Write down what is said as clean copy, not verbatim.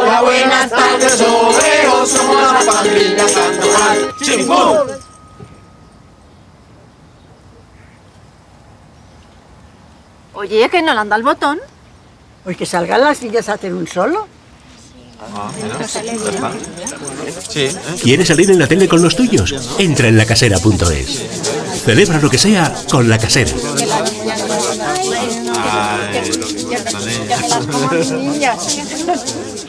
Hola, buenas tardes, oveos, somos la pandilla Sandoval. ¡Chimpum! Oye, que no le anda el botón. Pues que salgan las niñas a hacer un solo. ¿Quieres salir en la tele con los tuyos? Entra en lacasera.es. Celebra lo que sea con La Casera. Ay,